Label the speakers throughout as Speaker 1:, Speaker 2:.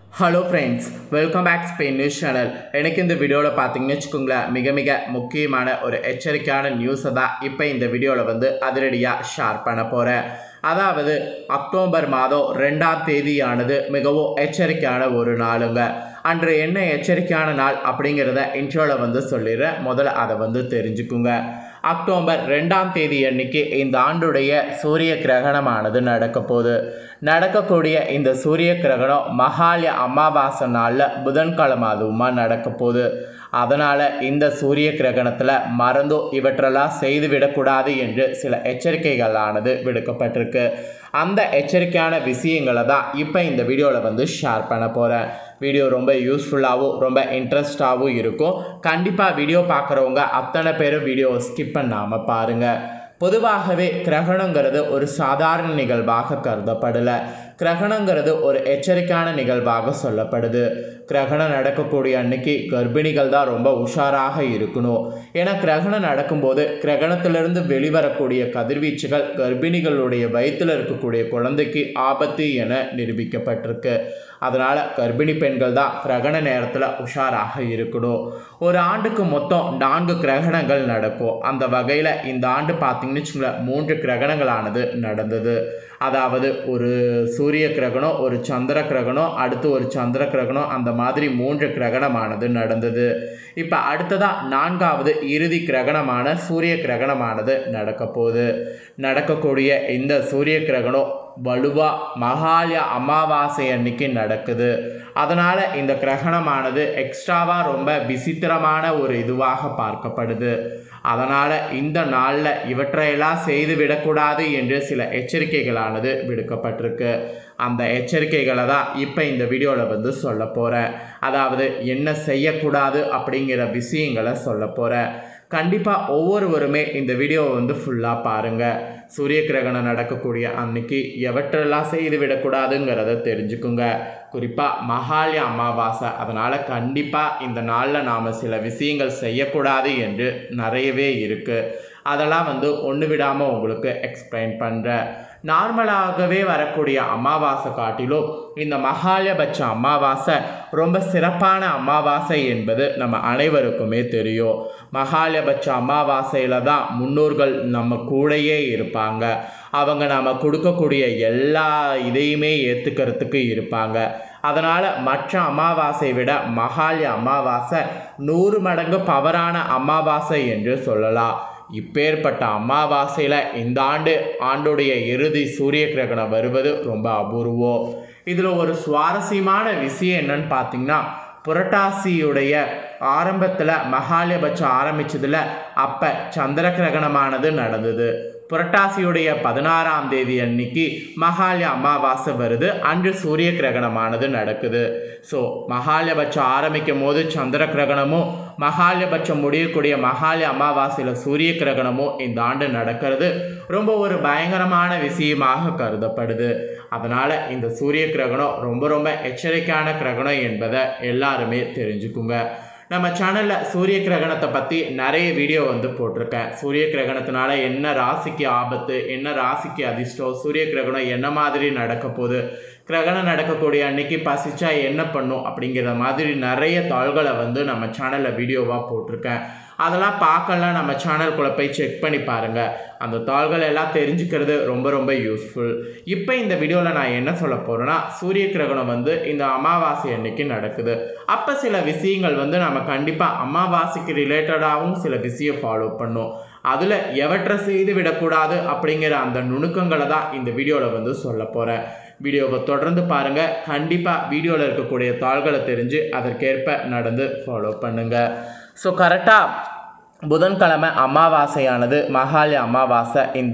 Speaker 1: Hello friends, welcome back Spain news channel. எனக்கு இந்த வீடியோவில் பார்த்தீங்கன்னு வச்சுக்கோங்களேன், மிக முக்கியமான ஒரு எச்சரிக்கையான நியூஸை தான் இப்போ இந்த வீடியோவில் அதிரடியாக ஷேர் பண்ண போகிறேன். அதாவது அக்டோபர் மாதம் 2ஆம் தேதியானது மிகவும் எச்சரிக்கையான ஒரு நாளுங்க. அன்று என்ன எச்சரிக்கையான நாள் அப்படிங்கிறத இன்ட்ரோவில் சொல்லிடுறேன். முதல்ல அதை தெரிஞ்சுக்குங்க. அக்டோபர் 2ஆம் தேதி அன்னைக்கு இந்த ஆண்டுடைய சூரிய கிரகணமானது நடக்கக்கூடிய இந்த சூரிய கிரகணம் மகாலய அமாவாசை நாளில் புதன்கிழமை அதுவுமா நடக்க போகுது. அதனால் இந்த சூரிய கிரகணத்தில் மறந்தோ இவற்றெல்லாம் செய்துவிடக்கூடாது என்று சில எச்சரிக்கைகளானது விடுக்கப்பட்டிருக்கு. அந்த எச்சரிக்கையான விஷயங்களை தான் இப்போ இந்த வீடியோவில் ஷேர் பண்ண போகிறேன். வீடியோ ரொம்ப யூஸ்ஃபுல்லாகவும் ரொம்ப இன்ட்ரெஸ்டாகவும் இருக்கும். கண்டிப்பாக வீடியோ பார்க்குறவங்க அத்தனை பேரும் வீடியோவை ஸ்கிப் பண்ணாமல் பாருங்கள். பொதுவாகவே கிரகணங்கிறது ஒரு சாதாரண நிகழ்வாக கருதப்படலை. கிரகணங்கிறது ஒரு எச்சரிக்கையான நிகழ்வாக சொல்லப்படுது. கிரகணம் நடக்கக்கூடிய அன்னைக்கு கர்ப்பிணிகள் தான் ரொம்ப உஷாராக இருக்கணும். ஏன்னா கிரகணம் நடக்கும்போது கிரகணத்திலிருந்து வெளிவரக்கூடிய கதிர்வீச்சுகள் கர்ப்பிணிகளுடைய வயிற்றில் இருக்கக்கூடிய குழந்தைக்கு ஆபத்து என நிரூபிக்கப்பட்டிருக்கு. அதனால் கர்ப்பிணி பெண்கள் தான் கிரகண நேரத்தில் உஷாராக இருக்கணும். ஒரு ஆண்டுக்கு மொத்தம் 4 கிரகணங்கள் நடக்கும். அந்த வகையில் இந்த ஆண்டு பார்த்திங்கன்னு வச்சுக்கோங்களேன், 3 கிரகணங்களானது நடந்தது. அதாவது ஒரு சூரிய கிரகணம், ஒரு சந்திர கிரகணம், அடுத்து ஒரு சந்திர கிரகணம், அந்த மாதிரி 3 கிரகணமானது நடந்தது. இப்போ அடுத்ததாக 4வது இறுதி கிரகணமான சூரிய கிரகணமானது நடக்கக்கூடிய இந்த சூரிய கிரகணம் வலுவாக மகாலய அமாவாசை அன்னைக்கு நடக்குது. அதனால் இந்த கிரகணமானது எக்ஸ்ட்ராவாக ரொம்ப விசித்திரமான ஒரு இதுவாக பார்க்கப்படுது. அதனால் இந்த நாளில் இவற்றையெல்லாம் செய்து விடக்கூடாது என்று சில எச்சரிக்கைகளானது விடுக்கப்பட்டிருக்கு. அந்த எச்சரிக்கைகளை தான் இப்போ இந்த வீடியோவில் சொல்ல போகிறேன். அதாவது என்ன செய்யக்கூடாது அப்படிங்கிற விஷயங்களை சொல்ல போகிறேன். கண்டிப்பாக ஒவ்வொருவருமே இந்த வீடியோவை ஃபுல்லாக பாருங்கள். சூரிய கிரகணம் நடக்கக்கூடிய அன்னைக்கு எவற்றெல்லாம் செய்து விடக்கூடாதுங்கிறத தெரிஞ்சுக்குங்க. குறிப்பாக மகாலய அமாவாசை. அதனால் கண்டிப்பாக இந்த நாளில் நாம் சில விஷயங்கள் செய்யக்கூடாது என்று நிறையவே இருக்குது. அதெல்லாம் ஒன்று விடாமல் உங்களுக்கு எக்ஸ்பிளைன் பண்ணுறேன். நார்மலாகவே வரக்கூடிய அமாவாசை காட்டிலும் இந்த மகாலயபட்ச அமாவாசை ரொம்ப சிறப்பான அமாவாசை என்பது நம்ம அனைவருக்குமே தெரியும். மகாலயபட்ச அமாவாசையில் தான் முன்னோர்கள் நம்ம கூடயே இருப்பாங்க. அவங்க நம்ம கொடுக்கக்கூடிய எல்லா இதையுமே ஏற்றுக்கிறதுக்கு இருப்பாங்க. அதனால் மற்ற அமாவாசை விட மகாலய அமாவாசை 100 மடங்கு பவரான அமாவாசை என்று சொல்லலாம். இப்பேற்பட்ட அமாவாசையில் இந்த ஆண்டுடைய இறுதி சூரிய கிரகணம் வருவது ரொம்ப அபூர்வம். இதில் ஒரு சுவாரஸ்யமான விஷயம் என்னன்னு பார்த்தீங்கன்னா, புரட்டாசியுடைய ஆரம்பத்தில் மகாலயபட்சம் ஆரம்பித்ததில் அப்போ சந்திர கிரகணமானது நடந்தது. புரட்டாசியுடைய 16ஆம் தேதி அன்னைக்கு மகாலய அமாவாசை வருது. அன்று சூரிய கிரகணமானது நடக்குது. ஸோ மகாலயபட்சம் ஆரம்பிக்கும் போது சந்திர கிரகணமும் மகாலயபட்சம் முடியக்கூடிய மகாலய அமாவாசையில் சூரிய கிரகணமும் இந்த ஆண்டு நடக்கிறது ரொம்ப ஒரு பயங்கரமான விஷயமாக கருதப்படுது. அதனால் இந்த சூரிய கிரகணம் ரொம்ப எச்சரிக்கையான கிரகணம் என்பதை எல்லாருமே தெரிஞ்சுக்குங்க. நம்ம சேனலில் சூரிய கிரகணத்தை பற்றி நிறைய வீடியோ போட்டிருக்கேன். சூரிய கிரகணத்தினால என்ன ராசிக்கு ஆபத்து, என்ன ராசிக்கு அதிர்ஷ்டம், சூரிய கிரகணம் என்ன மாதிரி நடக்க போகுது, கிரகணம் நடக்கக்கூடிய அன்னைக்கு பசிச்சா என்ன பண்ணும் அப்படிங்கிற மாதிரி நிறைய தாள்களை நம்ம சேனலில் வீடியோவாக போட்டிருக்கேன். அதெல்லாம் பார்க்கலாம், நம்ம சேனலுக்குள்ளே போய் செக் பண்ணி பாருங்கள். அந்த தாள்கள் எல்லாம் தெரிஞ்சுக்கிறது ரொம்ப யூஸ்ஃபுல். இப்போ இந்த வீடியோவில் நான் என்ன சொல்ல போகிறேன்னா, சூரிய கிரகணம் இந்த அமாவாசை அன்னைக்கு நடக்குது. அப்போ சில விஷயங்கள் நம்ம கண்டிப்பாக அமாவாசைக்கு ரிலேட்டடாகவும் சில விஷயம் ஃபாலோ பண்ணும். அதில் எவற்றை செய்து விடக்கூடாது அப்படிங்கிற அந்த நுணுக்கங்களை தான் இந்த வீடியோவில் சொல்ல போகிறேன். வீடியோவை தொடர்ந்து பாருங்கள். கண்டிப்பாக வீடியோவில் இருக்கக்கூடிய தாள்களை தெரிஞ்சு அதற்கேற்ப நடந்து ஃபாலோ பண்ணுங்கள். ஸோ கரெக்டாக புதன்கிழமை அமாவாசையானது மகாலய அமாவாசை இந்த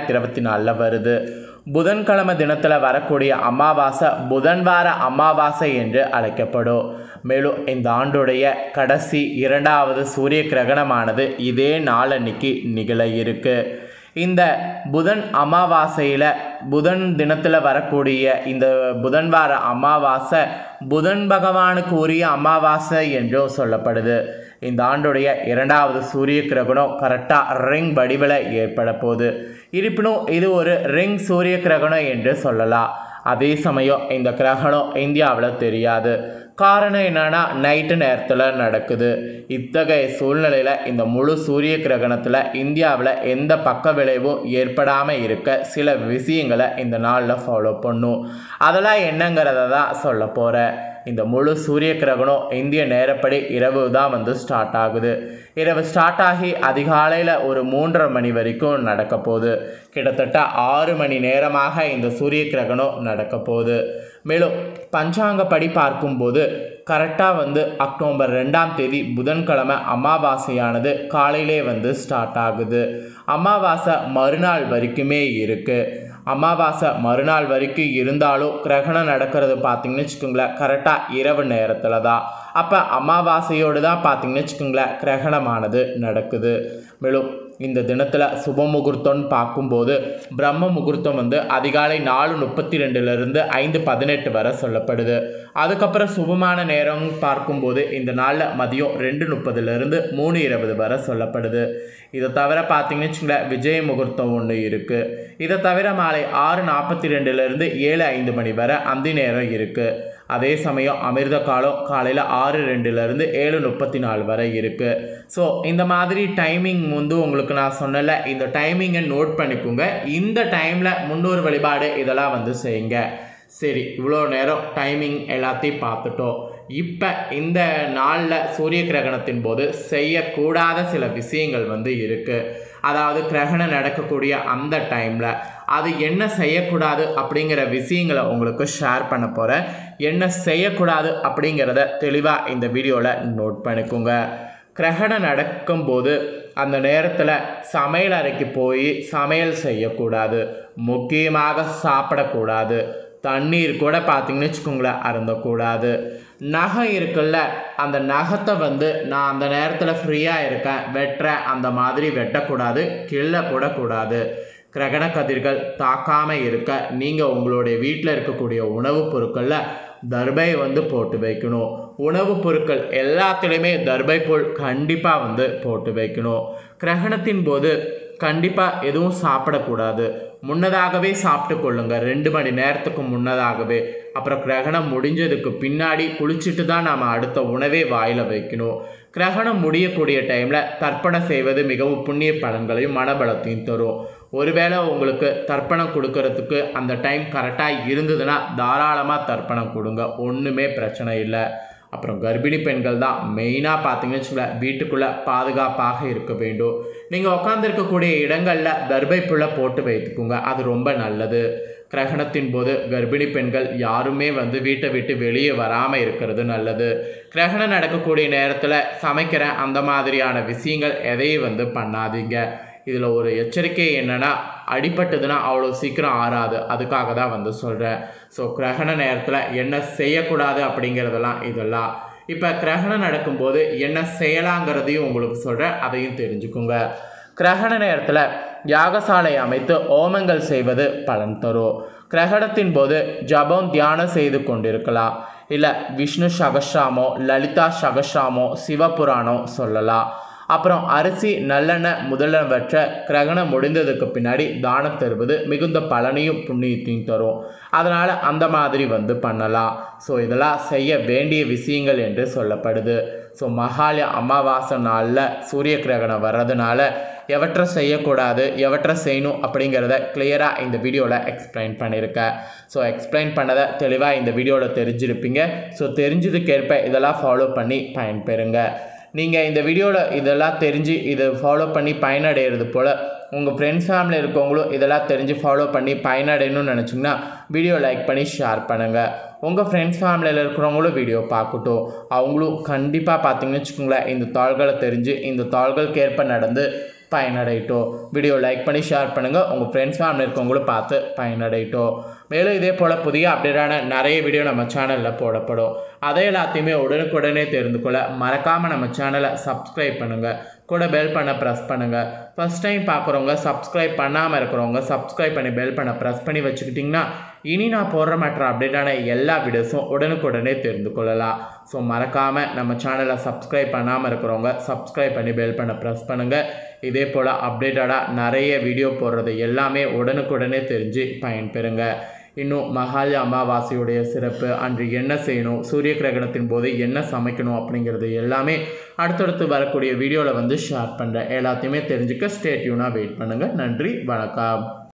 Speaker 1: 2024 வருது. புதன்கிழமை தினத்தில் வரக்கூடிய அமாவாசை புதன்வார அமாவாசை என்று அழைக்கப்படும். மேலும் இந்த ஆண்டுடைய கடைசி 2வது சூரிய கிரகணமானது இதே நாளன்னைக்கு நிகழ இருக்கு. இந்த புதன் அமாவாசையில் புதன் தினத்தில் வரக்கூடிய இந்த புதன்வார அமாவாசை புதன் பகவானுக்கு உரிய அமாவாசை என்றும் சொல்லப்படுது. இந்த ஆண்டுடைய 2வது சூரிய கிரகணம் கரெக்டாக ரிங் வடிவில் ஏற்பட போகுது. இருப்பினும் இது ஒரு ரிங் சூரிய கிரகணம் என்று சொல்லலாம். அதே சமயம் இந்த கிரகணம் இந்தியாவில் தெரியாது. காரணம் என்னன்னா நைட்டு நேரத்தில் நடக்குது. இத்தகைய சூழ்நிலையில் இந்த முழு சூரிய கிரகணத்தில் இந்தியாவில் எந்த பக்க விளைவும் ஏற்படாமல் இருக்க சில விஷயங்களை இந்த நாளில் ஃபாலோ பண்ணும். அதெல்லாம் என்னங்கிறத தான் சொல்ல போகிறேன். இந்த முழு சூரிய கிரகணம் இந்திய நேரப்படி இரவு தான் ஸ்டார்ட் ஆகுது. இரவு ஸ்டார்ட் ஆகி அதிகாலையில் ஒரு 3:30 மணி வரைக்கும் நடக்க போகுது. கிட்டத்தட்ட 6 மணி நேரமாக இந்த சூரிய கிரகணம் நடக்க போகுது. மேலும் பஞ்சாங்கப்படி பார்க்கும்போது கரெக்டாக அக்டோபர் 2ஆம் தேதி புதன்கிழமை அமாவாசையானது காலையிலே ஸ்டார்ட் ஆகுது. அமாவாசை மறுநாள் வரைக்குமே இருக்குது. அமாவாசை மறுநாள் வரைக்கும் இருந்தாலும் கிரகணம் நடக்கிறது பார்த்திங்கன்னு வச்சுக்கோங்களேன் கரெக்டாக இரவு நேரத்தில் தான். அப்போ அமாவாசையோடு தான் பார்த்திங்கன்னு வச்சுக்கோங்களேன் கிரகணமானது நடக்குது. மேலும் இந்த தினத்தில் சுப முகூர்த்தம்னு பார்க்கும்போது பிரம்ம முகூர்த்தம் அதிகாலை 4:32 5:18 வரை சொல்லப்படுது. அதுக்கப்புறம் சுபமான நேரம் பார்க்கும்போது இந்த நாளில் மதியம் 2:30 3:20 வரை சொல்லப்படுது. இதை தவிர பார்த்திங்கன்னு வச்சுக்கோங்களேன் விஜய முகூர்த்தம் ஒன்று இருக்குது. இதை தவிர மாலை 6:42 7:05 மணி வரை அந்த நேரம் இருக்குது. அதே சமயம் அமிர்த காலம் காலையில் 6:02 7:34 வரை இருக்குது. ஸோ இந்த மாதிரி டைமிங் உங்களுக்கு நான் சொன்னல, இந்த டைமிங்கை நோட் பண்ணிக்கோங்க. இந்த டைமில் முன்னோர் வழிபாடு இதெல்லாம் செய்யுங்க. சரி, இவ்வளோ நேரம் டைமிங் எல்லாத்தையும் பார்த்துட்டோம். இப்போ இந்த நாளில் சூரிய கிரகணத்தின் போது செய்யக்கூடாத சில விஷயங்கள் இருக்குது. அதாவது கிரகணம் நடக்கக்கூடிய அந்த டைமில் அது என்ன செய்யக்கூடாது அப்படிங்கிற விஷயங்களை உங்களுக்கு ஷேர் பண்ண போகிறேன். என்ன செய்யக்கூடாது அப்படிங்கிறத தெளிவாக இந்த வீடியோவில் நோட் பண்ணிக்கோங்க. கிரகணம் நடக்கும்போது அந்த நேரத்தில் சமையல் அறைக்கு போய் சமையல் செய்யக்கூடாது. முக்கியமாக சாப்பிடக்கூடாது. தண்ணீர் கூட பார்த்திங்கன்னு வச்சுக்கோங்களேன் அருந்தக்கூடாது. நகை இருக்குல்ல, அந்த நகத்தை நான் அந்த நேரத்தில் ஃப்ரீயாக இருக்கேன் வெட்டுறேன் அந்த மாதிரி வெட்டக்கூடாது. கிள்ளக்கூடாது. கிரகண கதிர்கள் தாக்காமல் இருக்க நீங்கள் உங்களுடைய வீட்டில் இருக்கக்கூடிய உணவுப் பொருட்களில் தர்பை போட்டு வைக்கணும். உணவுப் பொருட்கள் எல்லாத்துலேயுமே தர்பை போல் கண்டிப்பாக போட்டு வைக்கணும். கிரகணத்தின் போது கண்டிப்பாக எதுவும் சாப்பிடக்கூடாது. முன்னதாகவே சாப்பிட்டு கொள்ளுங்க, 2 மணி நேரத்துக்கு முன்னதாகவே. அப்புறம் கிரகணம் முடிஞ்சதுக்கு பின்னாடி குளிச்சுட்டு தான் நாம் அடுத்த உணவே வாயில் வைக்கணும். கிரகணம் முடியக்கூடிய டைமில் தர்ப்பணம் செய்வது மிகவும் புண்ணிய பலன்களையும் மனபலத்தையும் தரும். ஒருவேளை உங்களுக்கு தர்ப்பணம் கொடுக்கறதுக்கு அந்த டைம் கரெக்டாக இருந்ததுன்னா தாராளமாக தர்ப்பணம் கொடுங்க, ஒன்றுமே பிரச்சனை இல்லை. அப்புறம் கர்ப்பிணி பெண்கள் தான் மெயினாக பார்த்திங்கன்னு வச்சுக்கோங்களேன் வீட்டுக்குள்ளே பாதுகாப்பாக இருக்க வேண்டும். நீங்கள் உட்காந்துருக்கக்கூடிய இடங்களில் தர்பை புல்லை போட்டு வைத்துக்கோங்க, அது ரொம்ப நல்லது. கிரகணத்தின் போது கர்ப்பிணி பெண்கள் யாருமே வீட்டை விட்டு வெளியே வராமல் இருக்கிறது நல்லது. கிரகணம் நடக்கக்கூடிய நேரத்தில் சமைக்கிற அந்த மாதிரியான விஷயங்கள் எதையும் பண்ணாதீங்க. இதில் ஒரு எச்சரிக்கை என்னென்னா, அடிபட்டதுன்னா அவ்வளோ சீக்கிரம் ஆறாது. அதுக்காக தான் சொல்கிறேன். ஸோ கிரகண நேரத்தில் என்ன செய்யக்கூடாது அப்படிங்கிறதெல்லாம் இதெல்லாம். இப்போ கிரகணம் நடக்கும்போது என்ன செய்யலாங்கிறதையும் உங்களுக்கு சொல்கிறேன், அதையும் தெரிஞ்சுக்குங்க. கிரகண நேரத்தில் யாகசாலை அமைத்து ஹோமங்கள் செய்வது பலன் தரும். கிரகணத்தின் போது ஜபம் தியானம் செய்து கொண்டிருக்கலாம். இல்லை விஷ்ணு சகஸ்ராமோ லலிதா சகஸ்ராமோ சிவபுராணம் சொல்லலாம். அப்புறம் அரிசி நல்லெண்ணெய் முதலவற்றை கிரகணம் முடிந்ததுக்கு பின்னாடி தானம் தருவது மிகுந்த பலனையும் புண்ணியத்தையும் தரும். அதனால் அந்த மாதிரி பண்ணலாம். ஸோ இதெல்லாம் செய்ய வேண்டிய விஷயங்கள் என்று சொல்லப்படுது. ஸோ மகாலய அமாவாசை நாளில் சூரிய கிரகணம் வர்றதுனால எவற்றை செய்யக்கூடாது எவற்றை செய்யணும் அப்படிங்கிறத கிளியராக இந்த வீடியோவில் எக்ஸ்பிளைன் பண்ணியிருக்கேன். ஸோ எக்ஸ்பிளைன் பண்ணதை தெளிவாக இந்த வீடியோவில் தெரிஞ்சிருப்பீங்க. ஸோ தெரிஞ்சதுக்கேற்ப இதெல்லாம் ஃபாலோ பண்ணி பயன்பெறுங்க. நீங்கள் இந்த வீடியோவில் இதெல்லாம் தெரிஞ்சு இதை ஃபாலோ பண்ணி பயனடைகிறது போல் உங்கள் ஃப்ரெண்ட்ஸ் ஃபேமிலி இருக்கவங்களும் இதெல்லாம் தெரிஞ்சு ஃபாலோ பண்ணி பயனடையணும்னு நினச்சிங்கன்னா வீடியோ லைக் பண்ணி ஷேர் பண்ணுங்கள். உங்கள் ஃப்ரெண்ட்ஸ் ஃபேமிலியில் இருக்கிறவங்களும் வீடியோ பார்க்கட்டும். அவங்களும் கண்டிப்பாக பார்த்திங்கன்னு வச்சுக்கோங்களேன் இந்த தாள்களை தெரிஞ்சு இந்த தாள்களுக்கு ஏற்ப நடந்து பயனடையட்டும். வீடியோ லைக் பண்ணி ஷேர் பண்ணுங்கள். உங்கள் ஃப்ரெண்ட்ஸ் ஃபேமிலி இருக்கவங்களும் பார்த்து பயனடையட்டும். மேலும் இதே போல் புதிய அப்டேட்டான நிறைய வீடியோ நம்ம சேனலில் போடப்படும். அதை எல்லாத்தையுமே உடனுக்குடனே தெரிந்து கொள்ள மறக்காமல் நம்ம சேனலை சப்ஸ்கிரைப் பண்ணுங்கள். கூட பெல் பண்ண ப்ரெஸ் பண்ணுங்கள். ஃபஸ்ட் டைம் பார்க்குறவங்க சப்ஸ்கிரைப் பண்ணாமல் இருக்கிறவங்க சப்ஸ்கிரைப் பண்ணி பெல் பண்ண ப்ரெஸ் பண்ணி வச்சுக்கிட்டிங்கன்னா இனி நான் போடுற மற்ற அப்டேட்டான எல்லா வீடியோஸும் உடனுக்குடனே தெரிந்து கொள்ளலாம். ஸோ மறக்காமல் நம்ம சேனலை சப்ஸ்கிரைப் பண்ணாமல் இருக்கிறவங்க சப்ஸ்கிரைப் பண்ணி பெல் பண்ண ப்ரெஸ் பண்ணுங்கள். இதே போல் அப்டேட்டடாக நிறைய வீடியோ போடுறது எல்லாமே உடனுக்குடனே தெரிஞ்சு பயன்பெறுங்க. இன்னும் மகாலய அமாவாசையுடைய சிறப்பு, அன்று என்ன செய்யணும், சூரிய கிரகணத்தின் போது என்ன சமைக்கணும் அப்படிங்கிறது எல்லாமே அடுத்தடுத்து வரக்கூடிய வீடியோவில் வந்து ஷேர் பண்ணுறேன். எல்லாத்தையுமே தெரிஞ்சுக்க ஸ்டே டியூனாக வெயிட் பண்ணுங்கள். நன்றி, வணக்கம்.